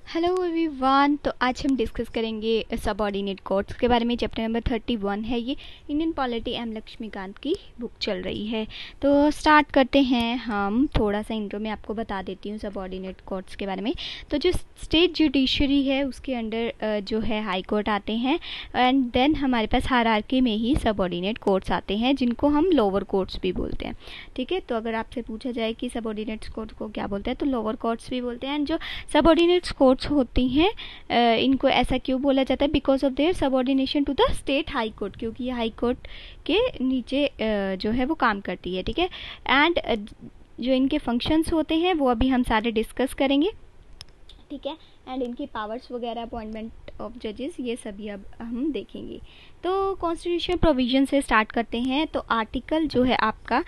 Hello everyone. तो आज हम डिस्कस करेंगे सबऑर्डिनेट कोर्ट्स के बारे में। चैप्टर नंबर 31 है ये। इंडियन पॉलिटी एम लक्ष्मीकांत की बुक चल रही है। तो स्टार्ट करते हैं हम। थोड़ा सा इंट्रो में आपको बता देती हूँ सबऑर्डिनेट कोर्ट्स के बारे में। तो जो स्टेट जुडिशरी है उसके अंडर जो है हाई कोर्ट आते हैं, एंड देन हमारे पास हायरार्की में ही सबऑर्डिनेट कोर्ट्स आते हैं जिनको हम लोअर कोर्ट्स भी बोलते हैं। ठीक है, तो अगर आपसे पूछा जाए कि सबऑर्डिनेट कोर्ट को क्या बोलते हैं तो लोअर कोर्ट्स भी बोलते हैं। एंड जो सबऑर्डिनेट कोर्ट्स होती हैं इनको ऐसा क्यों बोला जाता है? Because of their subordination to the state high court, क्योंकि ये हाई कोर्ट के नीचे जो है वो काम करती है। ठीक है, एंड जो इनके फंक्शंस होते हैं वो अभी हम सारे डिस्कस करेंगे। ठीक है, एंड इनकी पावर्स वगैरह, अपॉइंटमेंट ऑफ जजेस, ये सभी अब हम देखेंगे। तो कॉन्स्टिट्यूशन प्रोविजन से स्टार्ट करते हैं। तो आर्टिकल जो है आपका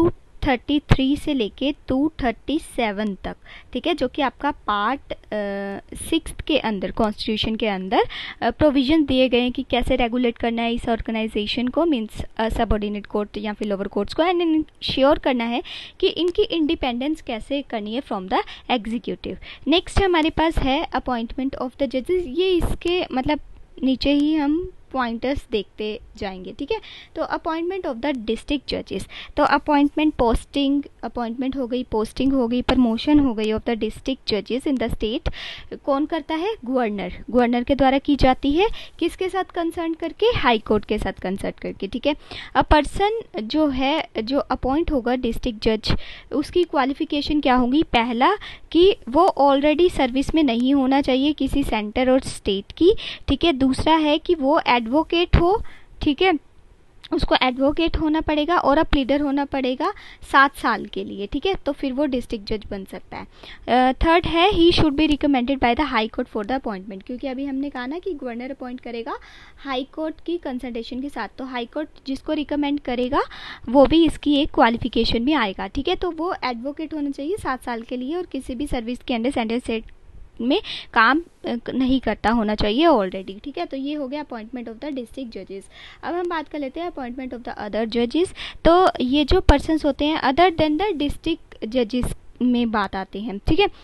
233 से लेके 237 तक, ठीक है, जो कि आपका पार्ट 6 के अंदर, कॉन्स्टिट्यूशन के अंदर प्रोविजन दिए गए हैं कि कैसे रेगुलेट करना है इस ऑर्गेनाइजेशन को, मीन्स सबऑर्डिनेट कोर्ट या फिर लोअर कोर्ट्स को, एंड इंश्योर करना है कि इनकी इंडिपेंडेंस कैसे करनी है फ्रॉम द एग्जीक्यूटिव। नेक्स्ट हमारे पास है अपॉइंटमेंट ऑफ द जजेस। ये इसके मतलब नीचे ही हम पॉइंटर्स देखते जाएंगे। ठीक है, तो अपॉइंटमेंट ऑफ द डिस्ट्रिक्ट जजेस। तो अपॉइंटमेंट, पोस्टिंग, अपॉइंटमेंट हो गई, पोस्टिंग हो गई, प्रमोशन हो गई ऑफ द डिस्ट्रिक्ट जजेस इन द स्टेट। कौन करता है? गवर्नर। गवर्नर के द्वारा की जाती है। किसके साथ कंसर्न करके? हाई कोर्ट के साथ कंसर्न करके। ठीक है, अ पर्सन जो है, जो अपॉइंट होगा डिस्ट्रिक्ट जज, उसकी क्वालिफिकेशन क्या होगी? पहला कि वो ऑलरेडी सर्विस में नहीं होना चाहिए किसी सेंटर और स्टेट की। ठीक है, दूसरा है कि वो एडवोकेट हो। ठीक है, उसको एडवोकेट होना पड़ेगा और अब प्लीडर होना पड़ेगा 7 साल के लिए। ठीक है, तो फिर वो डिस्ट्रिक्ट जज बन सकता है। थर्ड है he should be recommended by the high court for the appointment, क्योंकि अभी हमने कहा ना कि गवर्नर अपॉइंट करेगा हाई कोर्ट की कंसल्टेशन के साथ, तो हाई कोर्ट जिसको रिकमेंड करेगा वो भी इसकी एक क्वालिफिकेशन भी आएगा। ठीक है, तो वो एडवोकेट होना चाहिए 7 साल के लिए और किसी भी सर्विस के अंडर सेंट्रल स्टेट में काम नहीं करता होना चाहिए ऑलरेडी। ठीक है, तो ये हो गया अपॉइंटमेंट ऑफ द डिस्ट्रिक्ट जजेस। अब हम बात कर लेते हैं अपॉइंटमेंट ऑफ द अदर जजेस। तो ये जो पर्सन्स होते हैं अदर देन द डिस्ट्रिक्ट जजेस में बात आते हैं। ठीक है,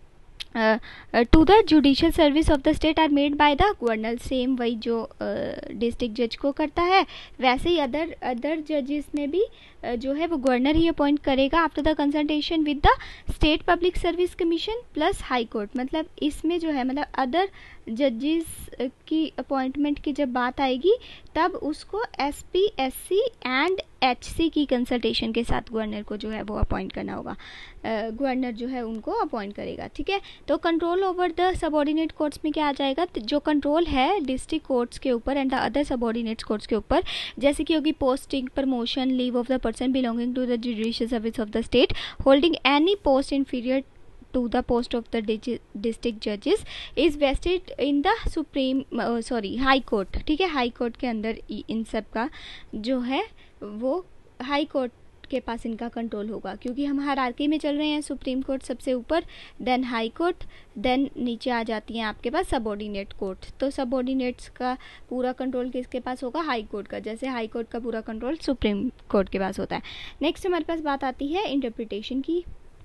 to the judicial service of the state are made by the governor. Same वही जो डिस्ट्रिक्ट जज को करता है वैसे ही अदर जजेस में भी जो है वो गवर्नर ही अपॉइंट करेगा after the consultation with the state public service commission plus high court. मतलब इसमें जो है, मतलब अदर जजेस की अपॉइंटमेंट की जब बात आएगी तब उसको एसपी, एससी एंड एचसी की कंसल्टेशन के साथ गवर्नर को जो है वो अपॉइंट करना होगा। गवर्नर जो है उनको अपॉइंट करेगा। ठीक है, तो control over the subordinate courts में क्या आ जाएगा? जो कंट्रोल है डिस्ट्रिक्ट कोर्ट्स के ऊपर and the other subordinate courts के ऊपर, जैसे कि होगी posting, promotion, leave of the person belonging to the judicial service of the state, holding any post inferior to the post of the district judges is vested in the supreme high court। ठीक है, high court के अंदर इन सब का जो है वो high court के पास इनका कंट्रोल होगा, क्योंकि हम हायरार्की में चल रहे हैं। सुप्रीम कोर्ट सबसे ऊपर, देन हाई कोर्ट, देन नीचे आ जाती हैं आपके पास सबऑर्डिनेट कोर्ट। तो सबऑर्डिनेट्स का पूरा कंट्रोल किसके पास होगा? हाई कोर्ट का, जैसे हाई कोर्ट का पूरा कंट्रोल सुप्रीम कोर्ट के पास होता है। नेक्स्ट हमारे पास बात आती है इंटरप्रिटेशन की।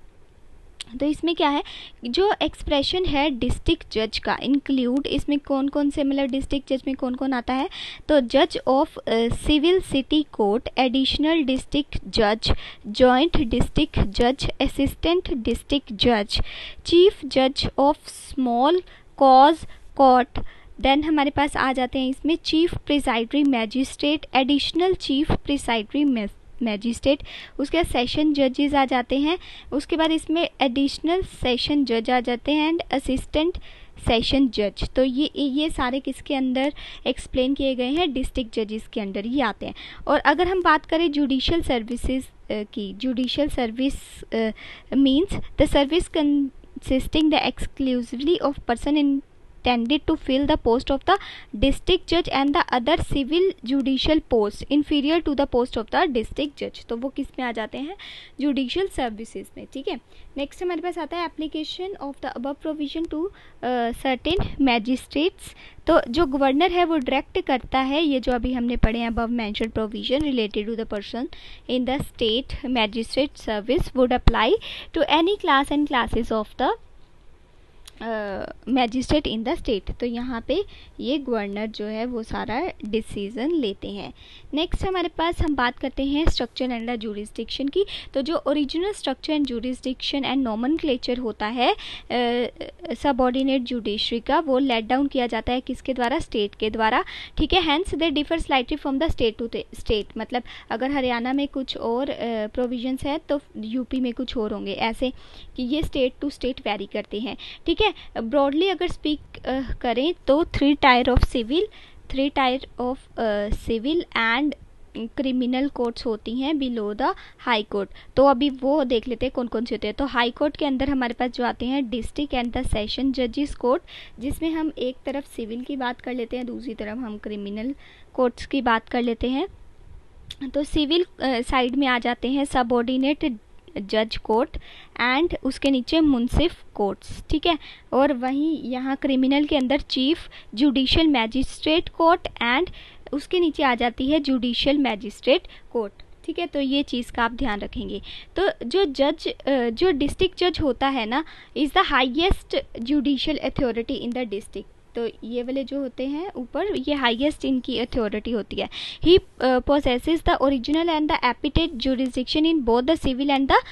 तो इसमें क्या है, जो एक्सप्रेशन है डिस्ट्रिक्ट जज का इंक्लूड, इसमें कौन कौन से, मतलब डिस्ट्रिक्ट जज में कौन कौन आता है? तो जज of civil city court, additional district जज, जॉइंट डिस्ट्रिक्ट जज, असिस्टेंट डिस्ट्रिक्ट जज, चीफ जज of small cause court. Then हमारे पास आ जाते हैं इसमें chief प्रिसाइडरी magistrate, additional chief प्रिसाइडरी magistrate, उसके बाद सेशन जजेस आ जाते हैं, उसके बाद इसमें एडिशनल सेशन जज आ जाते हैं एंड असिस्टेंट सेशन जज। तो ये सारे किसके अंदर एक्सप्लेन किए गए हैं? डिस्ट्रिक्ट जजेस के अंडर ही आते हैं। और अगर हम बात करें जुडिशियल सर्विसेज की, judicial service means the service consisting the exclusively of person in intended to fill the post of the district judge and the other civil judicial post inferior to the post of the district judge। तो वो किस में आ जाते हैं? Judicial services में। ठीक है, next हमारे पास आता है application of the above provision to certain magistrates. तो जो गवर्नर है वो डायरेक्ट करता है, ये जो अभी हमने पढ़े हैं above mentioned provision related to the person in the state magistrate service would apply to any class and classes of the magistrate in the state. तो यहाँ पे ये गवर्नर जो है वो सारा डिसीजन लेते हैं। नेक्स्ट हमारे पास हम बात करते हैं स्ट्रक्चर एंड द जूरिसडिक्शन की। तो जो original structure and jurisdiction and nomenclature होता है सबऑर्डिनेट जुडिशरी का, वो लेट डाउन किया जाता है किसके द्वारा, स्टेट के द्वारा, ठीक है। Hence they differ slightly from the state to state, मतलब अगर हरियाणा में कुछ और प्रोविजंस है तो यूपी में कुछ और होंगे, ऐसे कि ये स्टेट टू स्टेट वेरी करते हैं, ठीक है। ब्रॉडली अगर स्पीक करें तो three tier of civil and criminal courts होती हैं बिलो द हाई कोर्ट। तो अभी वो देख लेते हैं कौन कौन से होते हैं। तो हाई कोर्ट के अंदर हमारे पास जो आते हैं डिस्ट्रिक्ट एंड द सेशन जजेस कोर्ट, जिसमें हम एक तरफ सिविल की बात कर लेते हैं, दूसरी तरफ हम क्रिमिनल कोर्ट्स की बात कर लेते हैं। तो सिविल साइड में आ जाते हैं सबऑर्डिनेट जज कोर्ट एंड उसके नीचे मुंसिफ कोर्ट्स, ठीक है। और वहीं यहाँ क्रिमिनल के अंदर chief judicial magistrate court and उसके नीचे आ जाती है जुडिशियल मैजिस्ट्रेट कोर्ट, ठीक है। तो ये चीज़ का आप ध्यान रखेंगे। तो जो डिस्ट्रिक्ट जज होता है ना, is the highest judicial authority in the district. तो ये वाले जो होते हैं ऊपर, ये हाईएस्ट इनकी अथॉरिटी होती है। He possesses the original and the appellate jurisdiction in both the civil and the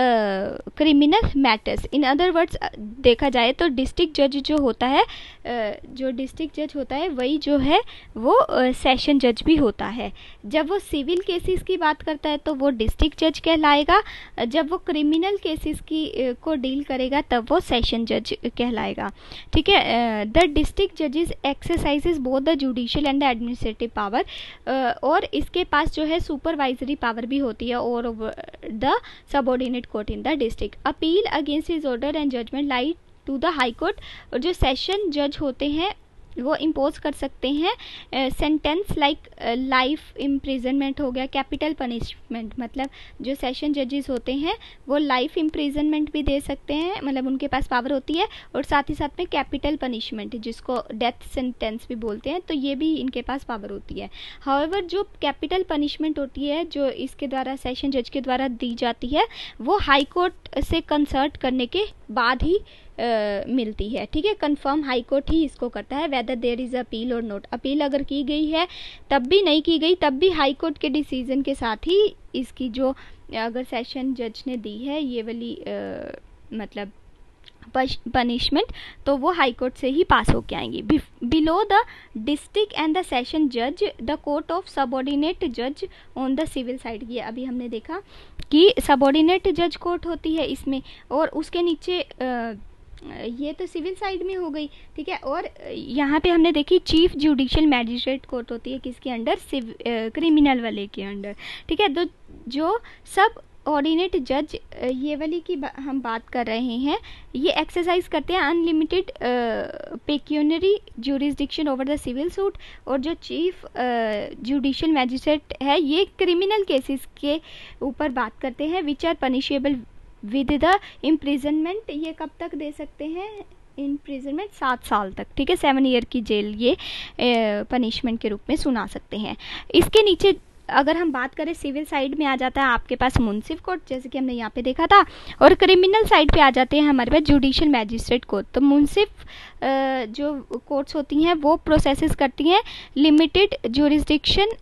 criminal matters. In other words देखा जाए तो डिस्ट्रिक्ट जज जो होता है, जो डिस्ट्रिक्ट जज होता है वही जो है वो सेशन जज भी होता है। जब वो सिविल केसेस की बात करता है तो वो डिस्ट्रिक्ट जज कहलाएगा, जब वो क्रिमिनल केसेस की को डील करेगा तब वो सेशन जज कहलाएगा, ठीक है। द डिस्ट्रिक्ट जजेस exercises both the judicial and the administrative power, और इसके पास जो है सुपरवाइजरी पावर भी होती है और the subordinate court in the district. Appeal against his order and judgment lie to the high court. और जो सेशन जज होते हैं वो इम्पोज कर सकते हैं सेंटेंस लाइक लाइफ इम्प्रिजनमेंट हो गया, कैपिटल पनिशमेंट, मतलब जो सेशन जजेस होते हैं वो लाइफ इम्प्रिजनमेंट भी दे सकते हैं, मतलब उनके पास पावर होती है, और साथ ही साथ में कैपिटल पनिशमेंट जिसको डेथ सेंटेंस भी बोलते हैं, तो ये भी इनके पास पावर होती है। हाउएवर जो कैपिटल पनिशमेंट होती है जो इसके द्वारा सेशन जज के द्वारा दी जाती है वो हाई कोर्ट से कंसल्ट करने के बाद ही मिलती है, ठीक है। कंफर्म हाई कोर्ट ही इसको करता है whether there is appeal or not. Appeal अगर की गई है तब भी, नहीं की गई तब भी हाई कोर्ट के डिसीजन के साथ ही इसकी जो अगर सेशन जज ने दी है ये वाली मतलब पनिशमेंट, तो वो हाई कोर्ट से ही पास होके आएंगी। Below the district and the session जज द कोर्ट ऑफ सबऑर्डिनेट जज ऑन द सिविल साइड। ये अभी हमने देखा कि सबऑर्डिनेट जज कोर्ट होती है इसमें, और उसके नीचे ये तो सिविल साइड में हो गई, ठीक है। और यहाँ पे हमने देखी चीफ जुडिशियल मैजिस्ट्रेट कोर्ट होती है किसके अंडर, क्रिमिनल वाले के अंडर, ठीक है। तो जो सब ऑर्डिनेट जज ये वाली की हम बात कर रहे हैं, ये एक्सरसाइज करते हैं unlimited pecuniary jurisdiction over the civil suit. और जो चीफ जुडिशियल मैजिस्ट्रेट है ये क्रिमिनल केसेस के ऊपर बात करते हैं which are punishable with the imprisonment. ये कब तक दे सकते हैं इम्प्रिजनमेंट, 7 साल तक, ठीक है। 7 ईयर की जेल ये पनिशमेंट के रूप में सुना सकते हैं। इसके नीचे अगर हम बात करें सिविल साइड में आ जाता है आपके पास मुंसिफ कोर्ट, जैसे कि हमने यहाँ पे देखा था, और क्रिमिनल साइड पे आ जाते हैं हमारे पास जुडिशियल मैजिस्ट्रेट कोर्ट। तो मुंसिफ जो कोर्ट्स होती हैं वो प्रोसेसेस करती हैं limited jurisdiction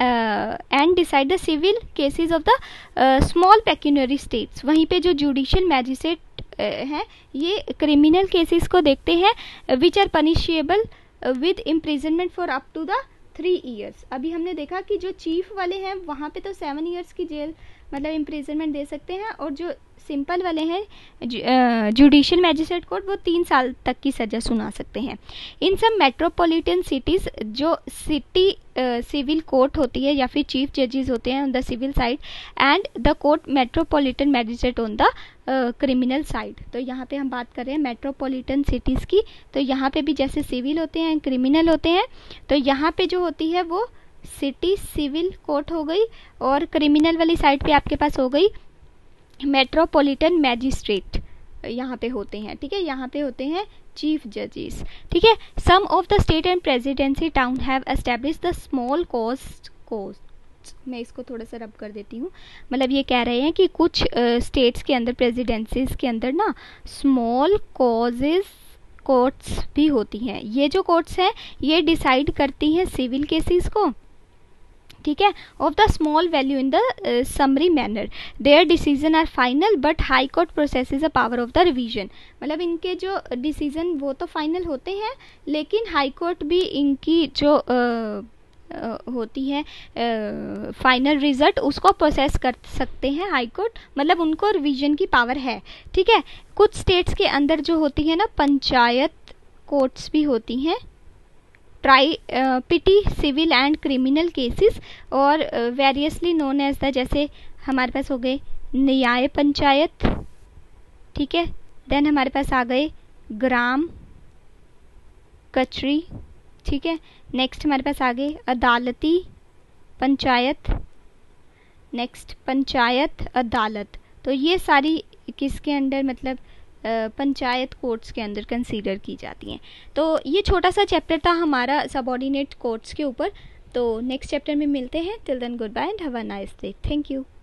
and decide the civil cases of the small pecuniary states. वहीं पे जो जुडिशियल मैजिस्ट्रेट हैं ये क्रिमिनल केसेस को देखते हैं which are punishable with imprisonment for up to the 3 years. अभी हमने देखा कि जो चीफ वाले हैं वहाँ पे तो 7 ईयर्स की जेल मतलब इम्प्रिजनमेंट दे सकते हैं, और जो सिंपल वाले हैं जुडिशियल मैजिस्ट्रेट कोर्ट वो 3 साल तक की सज़ा सुना सकते हैं। इन सब मेट्रोपॉलिटन सिटीज़ जो सिटी सिविल कोर्ट होती है या फिर चीफ जजेस होते हैं on the civil side and the court metropolitan magistrate on the criminal side. तो यहाँ पे हम बात कर रहे हैं मेट्रोपॉलिटन सिटीज़ की, तो यहाँ पे भी जैसे सिविल होते हैं क्रिमिनल होते हैं, तो यहाँ पे जो होती है वो सिटी सिविल कोर्ट हो गई, और क्रिमिनल वाली साइड पे आपके पास हो गई मेट्रोपॉलिटन मैजिस्ट्रेट यहाँ पे होते हैं, ठीक है। यहाँ पे होते हैं चीफ जजेस, ठीक है। Some of the state and presidency town have establish the small cost. मैं इसको थोड़ा सा रब कर देती हूँ, मतलब ये कह रहे हैं कि कुछ स्टेट्स के अंदर प्रेसिडेंसीज के अंदर ना स्मॉल कॉजेज कोर्ट्स भी होती हैं। ये जो कोर्ट्स हैं ये डिसाइड करती हैं सिविल केसेस को, ठीक है, of the small value in the summary manner, their decision are final but high court processes a power of the revision. मतलब इनके जो डिसीजन वो तो फाइनल होते हैं, लेकिन हाई कोर्ट भी इनकी जो होती है फाइनल रिजल्ट उसको प्रोसेस कर सकते हैं हाई कोर्ट, मतलब उनको रिवीजन की पावर है, ठीक है। कुछ स्टेट्स के अंदर जो होती है ना पंचायत कोर्ट्स भी होती हैं, try petty civil and criminal cases, और वेरियसली नोन एज द, जैसे हमारे पास हो गए न्याय पंचायत, ठीक है, देन हमारे पास आ गए ग्राम कचरी, ठीक है, नेक्स्ट हमारे पास आ गए अदालती पंचायत, नेक्स्ट पंचायत अदालत। तो ये सारी किसके अंडर, मतलब पंचायत कोर्ट्स के अंदर कंसीडर की जाती हैं। तो ये छोटा सा चैप्टर था हमारा सबऑर्डिनेट कोर्ट्स के ऊपर। तो नेक्स्ट चैप्टर में मिलते हैं। Till then goodbye and have a nice day. Thank you.